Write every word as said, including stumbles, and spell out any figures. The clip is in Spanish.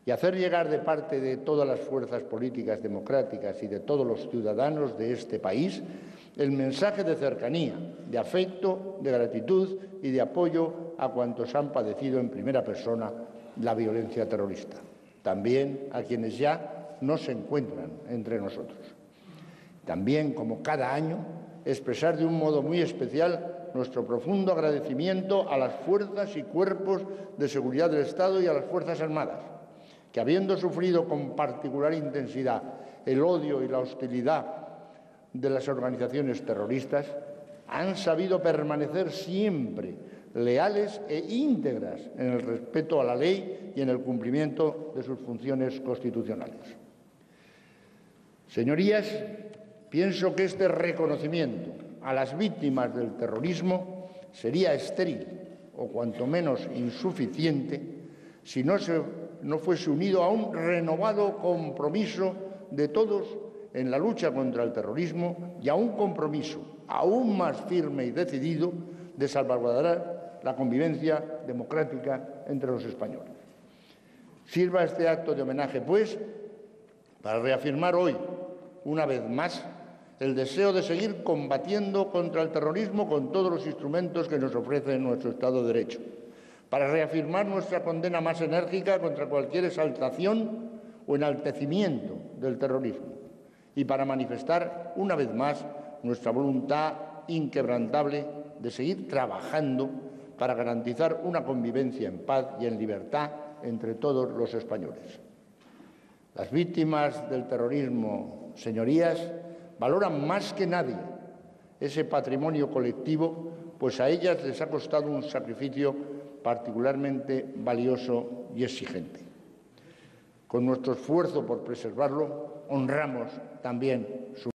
y hacer llegar de parte de todas las fuerzas políticas democráticas y de todos los ciudadanos de este país el mensaje de cercanía, de afecto, de gratitud y de apoyo a cuantos han padecido en primera persona la violencia terrorista, también a quienes ya no se encuentran entre nosotros. También, como cada año, expresar de un modo muy especial nuestro profundo agradecimiento a las fuerzas y cuerpos de seguridad del Estado y a las Fuerzas Armadas, que habiendo sufrido con particular intensidad el odio y la hostilidad de las organizaciones terroristas, han sabido permanecer siempre leales e íntegras en el respeto a la ley y en el cumplimiento de sus funciones constitucionales. Señorías, pienso que este reconocimiento a las víctimas del terrorismo sería estéril o cuanto menos insuficiente si no, se, no fuese unido a un renovado compromiso de todos en la lucha contra el terrorismo y a un compromiso aún más firme y decidido de salvaguardar la convivencia democrática entre los españoles. Sirva este acto de homenaje, pues, para reafirmar hoy, una vez más, el deseo de seguir combatiendo contra el terrorismo con todos los instrumentos que nos ofrece nuestro Estado de Derecho, para reafirmar nuestra condena más enérgica contra cualquier exaltación o enaltecimiento del terrorismo y para manifestar una vez más nuestra voluntad inquebrantable de seguir trabajando para garantizar una convivencia en paz y en libertad entre todos los españoles. Las víctimas del terrorismo, señorías, valoran más que nadie ese patrimonio colectivo, pues a ellas les ha costado un sacrificio particularmente valioso y exigente. Con nuestro esfuerzo por preservarlo, honramos también su